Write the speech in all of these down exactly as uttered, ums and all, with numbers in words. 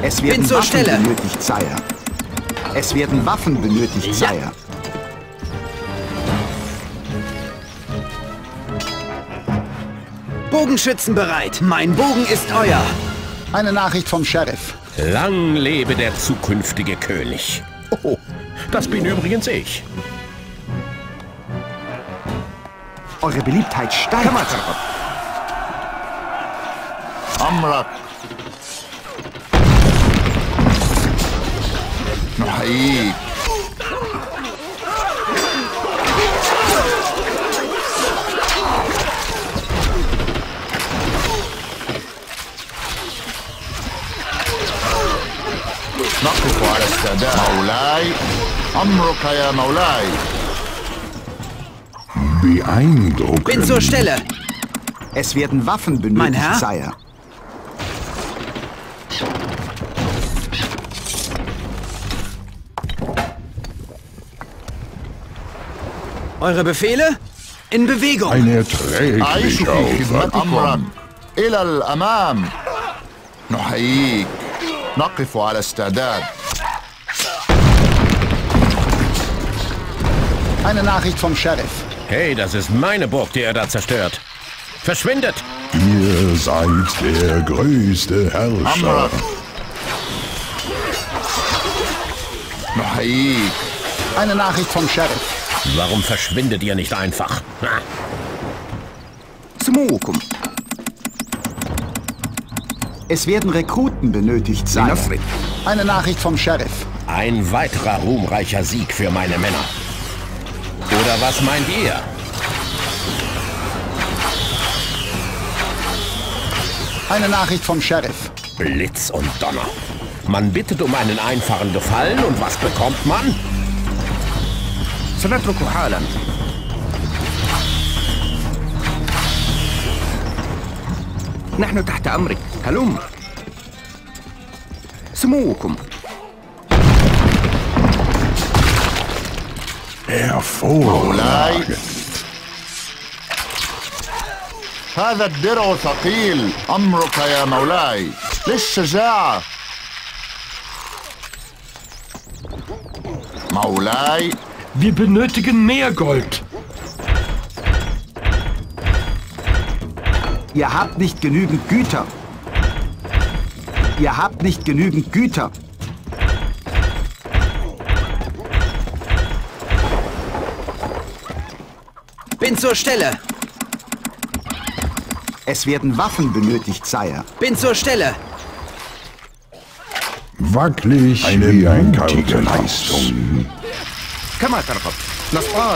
Es werden Bin zur Waffen Stelle. benötigt, Sire. Es werden Waffen benötigt, Ja. Sire. Bogenschützen bereit. Mein Bogen ist euer. Eine Nachricht vom Sheriff. Lang lebe der zukünftige König. Oh, das bin übrigens ich. Eure Beliebtheit steigt. أمرك. نحييك. نقف على استعداد. مولاي. أمرك يا مولاي. Beeindruckend. Bin zur Stelle. Es werden Waffen benötigt, Mein Herr? Sire. Eure Befehle? In Bewegung. Ein أعيش erträglicher في خدمة أمرك. Aufwand. إلى الأمام. نحييك. نقف على استعداد. Eine Nachricht vom Sheriff. Hey, das ist meine Burg, die er da zerstört. Verschwindet! Ihr seid der größte Herrscher. أمرك. نحييك. Eine Nachricht vom Sheriff. Warum verschwindet ihr nicht einfach? Ha. Smukum. Es werden Rekruten benötigt, Sire. Eine Nachricht vom Sheriff. Ein weiterer ruhmreicher Sieg für meine Männer. Oder was meint ihr? Eine Nachricht vom Sheriff. Blitz und Donner. Man bittet um einen einfachen Gefallen und was bekommt man? سنترك حالا. نحن تحت أمرك. هلم. سموكم. Hervorragend. هذا الدرع ثقيل. أمرك يا مولاي. للشجاعة. مولاي. Wir benötigen mehr Gold. Ihr habt nicht genügend Güter. Ihr habt nicht genügend Güter. Bin zur Stelle. Es werden Waffen benötigt, Sire. Bin zur Stelle. Wackelig Eine wie ein mutige Kartenhaus. Leistung. كما ترغب. نصعد.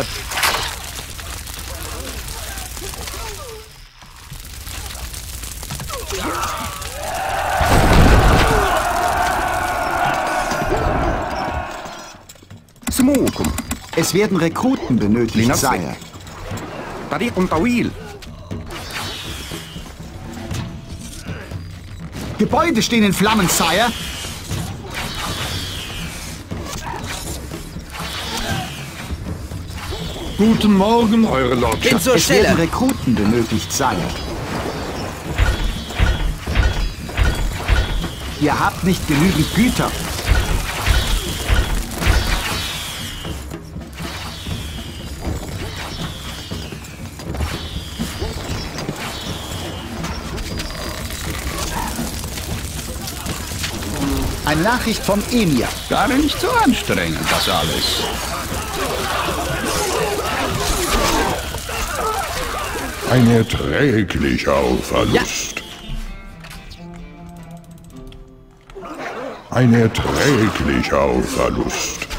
سموكم. Es werden Rekruten benötigt, لنفسك. Sire. طريق طويل. Gebäude stehen in Flammen, Sire. Guten Morgen, Eure Bin Lordschaft. zur Es werden Stelle. Rekruten benötigt, Sire. Ihr habt nicht genügend Güter. Eine Nachricht vom Emir. Gar nicht so anstrengend, das alles. Ein erträglicher Verlust. Ein erträglicher Verlust.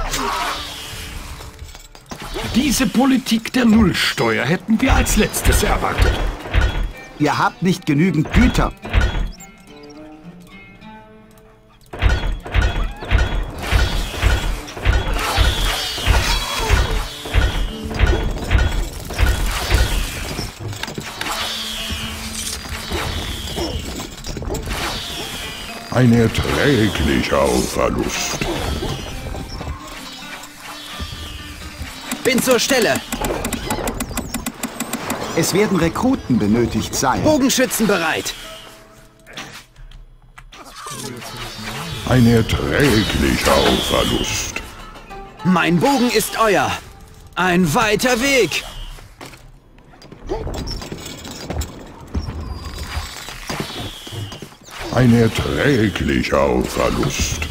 Diese Politik der Nullsteuer hätten wir als letztes erwartet. Ihr habt nicht genügend Güter. Ein erträglicher Verlust. Bin zur Stelle. Es werden Rekruten benötigt, Sire. Bogenschützen bereit. Ein erträglicher Verlust. Mein Bogen ist euer. Ein weiter Weg. Ein erträglicher Verlust.